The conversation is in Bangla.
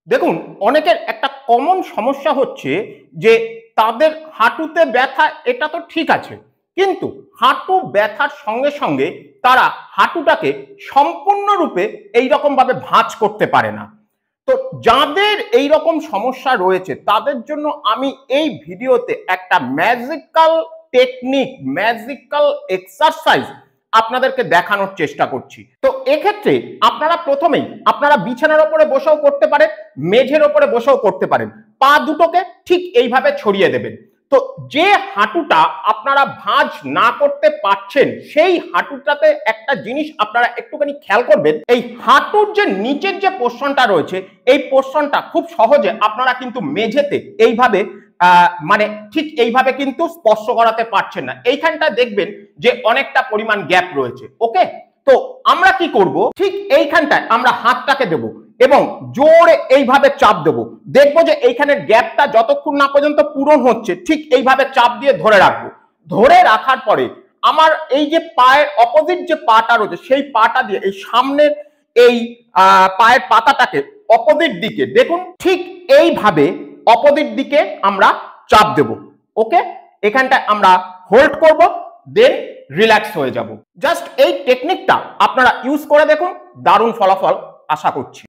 দেখুন, অনেকের একটা কমন সমস্যা হচ্ছে যে তাদের হাঁটুতে ব্যথা, এটা তো ঠিক আছে, কিন্তু হাঁটু ব্যথার সঙ্গে সঙ্গে তারা হাঁটুটাকে সম্পূর্ণরূপে এইরকম ভাবে ভাঁজ করতে পারে না। তো যাদের এই রকম সমস্যা রয়েছে তাদের জন্য আমি এই ভিডিওতে একটা ম্যাজিক্যাল টেকনিক, ম্যাজিক্যাল এক্সারসাইজ আপনাদেরকে দেখানোর চেষ্টা করছি। তো এক্ষেত্রে আপনারা প্রথমেই আপনারা বিছানার উপরে বসেও করতে পারেন, মেঝের উপরে বসেও করতে পারেন। পা দুটোকে ঠিক এইভাবে ছড়িয়ে দেবেন। তো যে হাঁটুটা আপনারা ভাঁজ না করতে পারছেন সেই হাঁটুটাতে একটা জিনিস আপনারা একটুখানি খেয়াল করবেন, এই হাঁটুর যে নিচের যে পোর্শনটা রয়েছে এই পোর্শনটা খুব সহজে আপনারা কিন্তু মেঝেতে এইভাবে মানে ঠিক এইভাবে কিন্তু স্পর্শ করাতে পারছেন না। এইখানটা দেখবেন যে অনেকটা পরিমাণ গ্যাপ রয়েছে। ওকে, তো আমরা কি করব, ঠিক এইখানটায় আমরা হাতটাকে দেব এবং জোরে এইভাবে চাপ দেব। দেখবো যে এইখানের গ্যাপটা যতক্ষণ না পর্যন্ত পূরণ হচ্ছে ঠিক এইভাবে চাপ দিয়ে ধরে রাখবো। ধরে রাখার পরে আমার এই যে পায়ের অপোজিট যে পাটা রয়েছে সেই পাটা দিয়ে এই সামনের এই পায়ের পাতাটাকে অপোজিট দিকে দেখুন ঠিক এইভাবে অপোজিট দিকে আমরা চাপ দেব। ওকে, এখানটা আমরা হোল্ড করব, দেন রিল্যাক্স হয়ে যাব। জাস্ট এই টেকনিকটা আপনারা ইউজ করে দেখুন, দারুণ ফলাফল আশা করছি।